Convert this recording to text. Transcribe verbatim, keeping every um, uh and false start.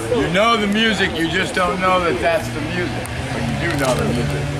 You know the music, you just don't know that that's the music. But you do know the music.